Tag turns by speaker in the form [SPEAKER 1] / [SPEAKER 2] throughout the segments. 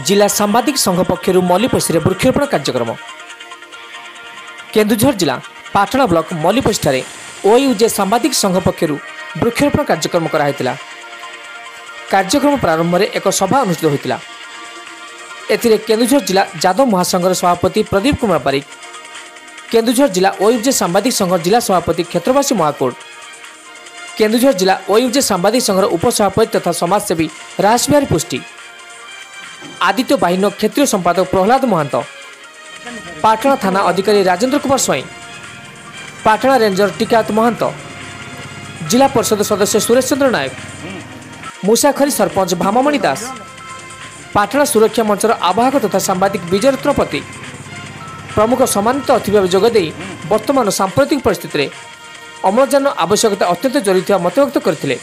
[SPEAKER 1] जिला सांबादिक संघ पक्षर मल्लीपशी वृक्षरोपण कार्यक्रम। केन्दुझर जिला पाटणा ब्लॉक मल्लीपशी ओयूजे सांबादिक संघ पक्षर वृक्षरोपण कार्यक्रम कराइतिला। कार्यक्रम प्रारंभ में एक सभा अनुष्ठित होता। एथिरे केन्दुझर जिला जादव महासंघर सभापति प्रदीप कुमार बारिक, केन्दुझर जिला ओयूजे सांबादिक संघ जिला सभापति क्षेत्रवासी महाकोट, केन्दुझर जिला ओयूजे सांबादिक संघर उपसभापति तथा समाजसेवी रासबिहारी पुष्टि, आदित्य बाहिनी क्षेत्रीय संपादक प्रहलाद महांत, पाटणा थाना अधिकारी राजेन्द्र कुमार स्वाई, पाटणा रेंजर टीकायत महांत, जिला परिषद सदस्य सुरेश चंद्र नायक, मूसाखरी सरपंच भामामणि दास, पाटणा सुरक्षा मंचर आवाहक तथा सांबादिक विजय रत्नपति प्रमुख सम्मानित अतिथि भाव जोगदे वर्तमान सांप्रतिक परिस्थिति में अम्लजान आवश्यकता अत्यंत जरूरी मतव्यक्त करते।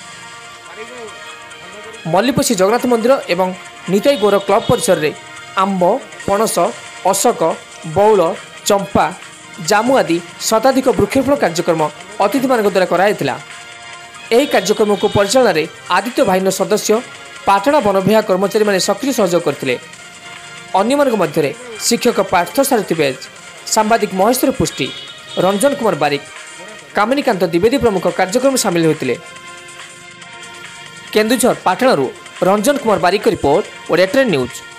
[SPEAKER 1] मल्लीपशी जगन्नाथ मंदिर एवं निताई गौर क्लब परिसर में आंब, पणस, अशोक, बौल, चंपा, जामु आदि शताधिक वृक्षरोपण कार्यक्रम अतिथि मान द्वारा कराइथिला। यह कार्यक्रम को परिचालन में आदित्य बाहिनी सदस्य पाटणा वन विभाग कर्मचारी माने सक्रिय सहयोग करथिले। अन्य मानक मध्य शिक्षक पार्थ सारथी बेज, सांबादिक महेश्वर पुष्टि, रंजन कुमार बारिक, कामिनीकांत द्विवेदी प्रमुख कार्यक्रम सामिल होते। केन्दुझर पाटणारू Ranjan Kumar Barik report, Odia trend news.